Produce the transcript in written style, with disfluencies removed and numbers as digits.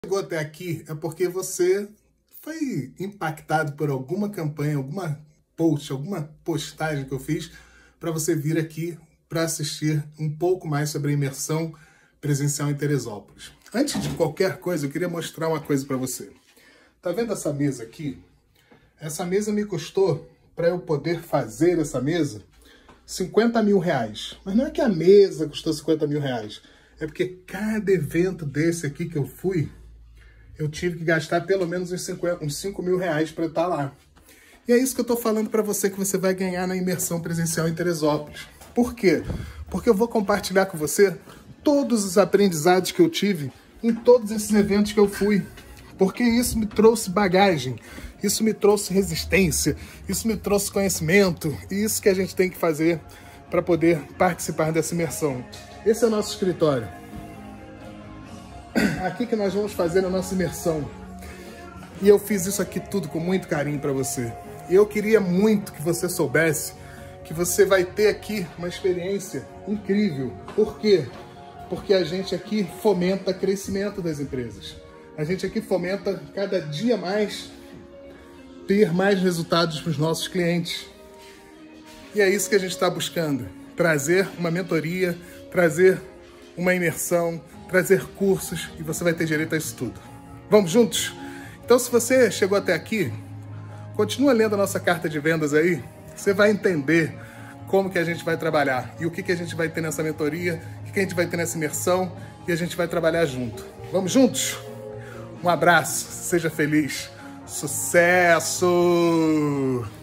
Chegou até aqui é porque você foi impactado por alguma campanha, alguma postagem que eu fiz para você vir aqui para assistir um pouco mais sobre a imersão presencial em Teresópolis. Antes de qualquer coisa, eu queria mostrar uma coisa para você. Tá vendo essa mesa aqui? Essa mesa me custou, para eu poder fazer essa mesa, 50 mil reais. Mas não é que a mesa custou 50 mil reais. É porque cada evento desse aqui que eu fui, eu tive que gastar pelo menos uns 5 mil reais para estar lá. E é isso que eu estou falando para você que você vai ganhar na imersão presencial em Teresópolis. Por quê? Porque eu vou compartilhar com você todos os aprendizados que eu tive em todos esses eventos que eu fui. Porque isso me trouxe bagagem, isso me trouxe resistência, isso me trouxe conhecimento. E isso que a gente tem que fazer para poder participar dessa imersão. Esse é o nosso escritório. Aqui que nós vamos fazer a nossa imersão. E eu fiz isso aqui tudo com muito carinho para você. E eu queria muito que você soubesse que você vai ter aqui uma experiência incrível. Por quê? Porque a gente aqui fomenta o crescimento das empresas. A gente aqui fomenta cada dia mais ter mais resultados para os nossos clientes. E é isso que a gente está buscando. Trazer uma mentoria, trazer uma imersão, trazer cursos, e você vai ter direito a isso tudo. Vamos juntos? Então, se você chegou até aqui, continua lendo a nossa carta de vendas aí, você vai entender como que a gente vai trabalhar e o que a gente vai ter nessa mentoria, o que a gente vai ter nessa imersão, e a gente vai trabalhar junto. Vamos juntos? Um abraço, seja feliz, sucesso!